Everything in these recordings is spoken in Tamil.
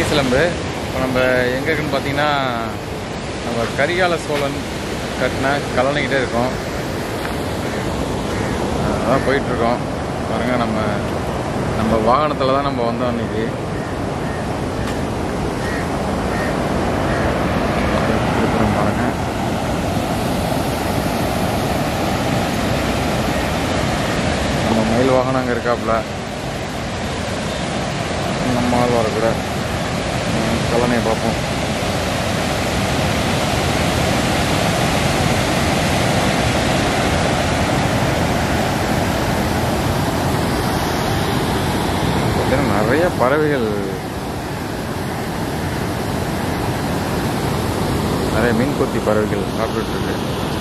சிலம்பு. இப்போ நம்ம எங்கே இருக்குன்னு பார்த்தீங்கன்னா, நம்ம கரிகால சோழன் கட்டின கல்லணைக்கிட்டே இருக்கோம். அதான் போயிட்டுருக்கோம். பாருங்கள், நம்ம வாகனத்தில் தான் நம்ம வந்தோம் அன்றைக்கி. பாருங்கள், நம்ம மயில் வாகனம் அங்கே இருக்காப்புல. நம்ம ஆள் வரக்கூட கல்லணையை பார்ப்போம். நிறைய பறவைகள், நிறைய மீன்கொத்தி பறவைகள் சாப்பிட்டு இருக்கு.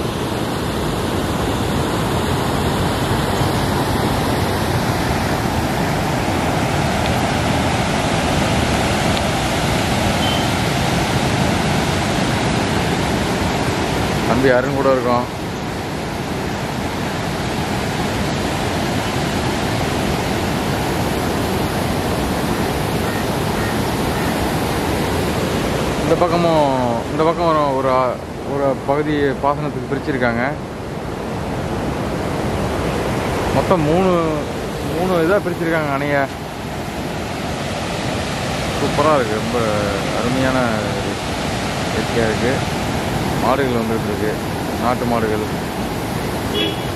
தம்பி அருண் கூட இருக்கோம். இந்த பக்கம் ஒரு பகுதி பாசனத்துக்கு பிரிச்சிருக்காங்க. மொத்தம் மூணு இதாக பிரிச்சிருக்காங்க அணையை. சூப்பராக இருக்குது, ரொம்ப அருமையான இயற்கையாக இருக்குது. மாடுகள் வந்துட்டு இருக்கு, நாட்டு மாடுகள்.